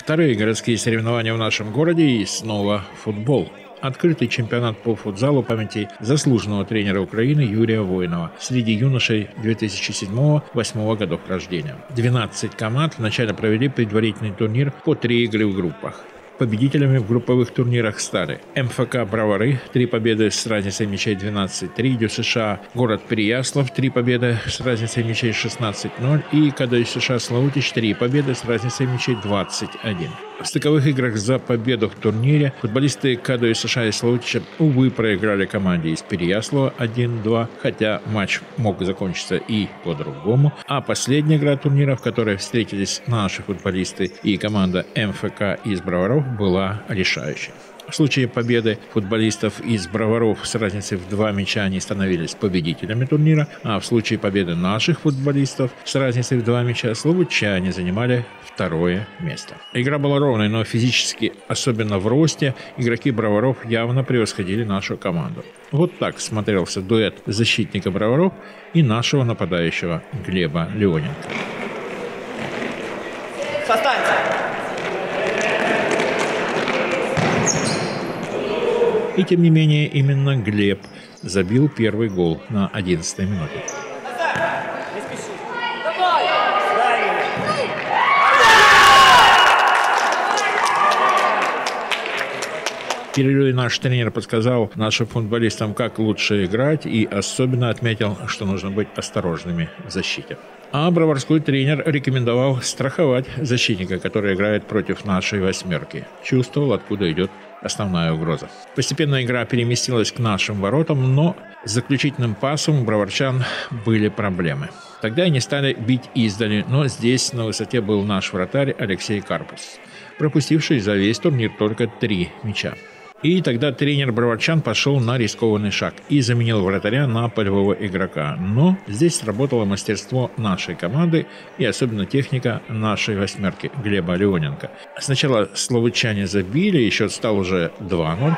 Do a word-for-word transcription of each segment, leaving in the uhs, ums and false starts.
Вторые городские соревнования в нашем городе и снова футбол. Открытый чемпионат по футзалу памяти заслуженного тренера Украины Юрия Воинова среди юношей две тысячи седьмого — две тысячи восьмого годов рождения. двенадцать команд вначале провели предварительный турнир по три игры в группах. Победителями в групповых турнирах стали эм эф ка «Бровары» – три победы с разницей мячей двенадцать три, ДЮСШ город Переяслав – три победы с разницей мячей шестнадцать ноль и КДЮСШ Славутич – три победы с разницей мячей двадцать один. В стыковых играх за победу в турнире футболисты КДЮСШ и Славутича, увы, проиграли команде из Переяслава один-два, хотя матч мог закончиться и по-другому. А последняя игра турнира, в которой встретились наши футболисты и команда эм эф ка из Броваров, была решающей. В случае победы футболистов из Броваров с разницей в два мяча они становились победителями турнира, а в случае победы наших футболистов с разницей в два мяча славутчане занимали второе место. Игра была ровной, но физически, особенно в росте, игроки Броваров явно превосходили нашу команду. Вот так смотрелся дуэт защитника Броваров и нашего нападающего Глеба Леоненко. И тем не менее, именно Глеб забил первый гол на одиннадцатой минуте. В перерыве наш тренер подсказал нашим футболистам, как лучше играть, и особенно отметил, что нужно быть осторожными в защите. А броварской тренер рекомендовал страховать защитника, который играет против нашей восьмерки. Чувствовал, откуда идет основная угроза. Постепенно игра переместилась к нашим воротам, но с заключительным пасом у броварчан были проблемы. Тогда они стали бить издали, но здесь на высоте был наш вратарь Алексей Карпус, пропустивший за весь турнир только три мяча. И тогда тренер броварчан пошел на рискованный шаг и заменил вратаря на полевого игрока. Но здесь сработало мастерство нашей команды и особенно техника нашей восьмерки Глеба Леоненко. Сначала славутчане забили, и счет стал уже два-ноль.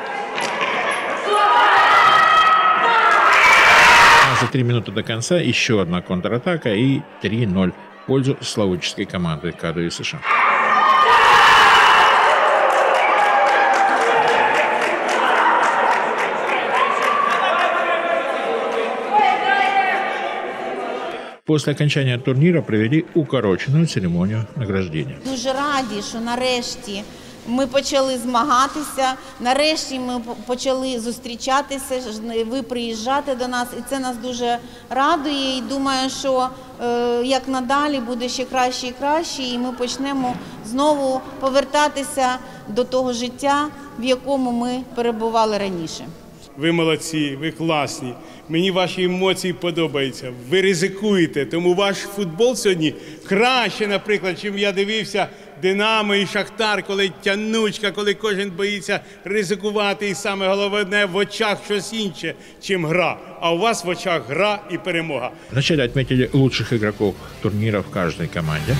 А за три минуты до конца еще одна контратака и три-ноль в пользу славутческой команды КДЮСШ. После окончания турніра провели укорочену церемонію награждення. Дуже раді, що нарешті ми почали змагатися, нарешті ми почали зустрічатися, ви приїжджати до нас, і це нас дуже радує. І думаю, що е, як надалі буде ще краще і краще, і ми почнемо знову повертатися до того життя, в якому ми перебували раніше. Ви молодці, ви класні. Мені ваші емоції подобаються. Ви ризикуєте, тому ваш футбол сьогодні краще, наприклад, чим я дивився Динамо і Шахтар, коли тянучка, коли кожен боїться ризикувати, і саме головне в очах щось інше, чим гра. А у вас в очах гра і перемога. Вначале отметили лучших игроков турнира в каждой команде.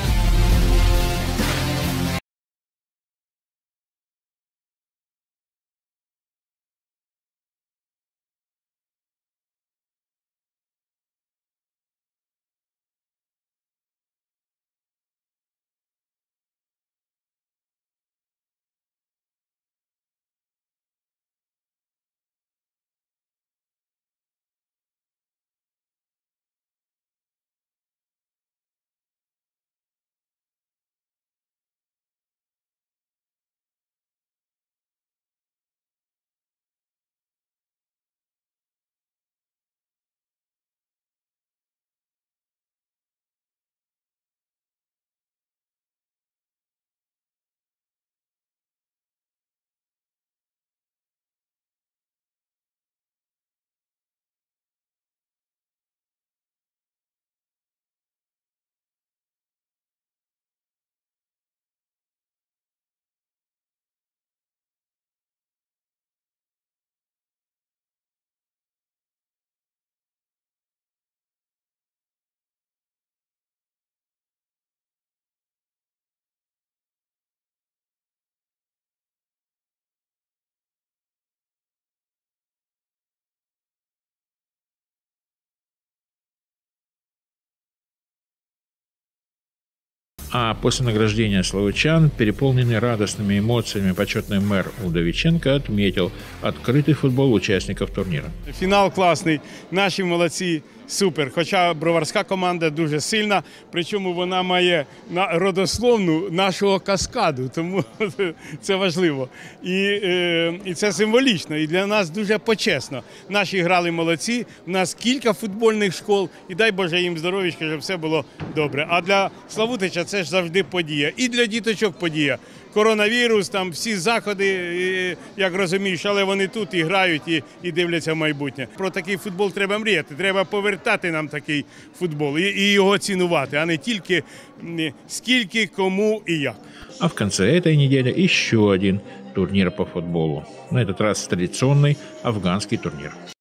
А после награждения славичан, переполненный радостными эмоциями, почетный мэр Удовиченко отметил открытый футбол участников турнира. Фінал класний, наші молодці, супер. Хоча броварська команда дуже сильна, причому вона має родословну нашого Каскаду, тому це важливо. І, і це символічно, і для нас дуже почесно. Наші грали молодці, у нас кілька футбольних школ, і дай Боже їм здоров'ячка, щоб все було добре. А для Славутича це ж завжди подія. І для діточок подія. Коронавірус, там всі заходи, як розумієш, але вони тут і грають, і, і дивляться в майбутнє. Про такий футбол треба мріяти, треба повертати нам такий футбол і, і його цінувати, а не тільки скільки, кому і як. А в конце этой недели еще один турнир по футболу. На этот раз традиционный афганский турнир.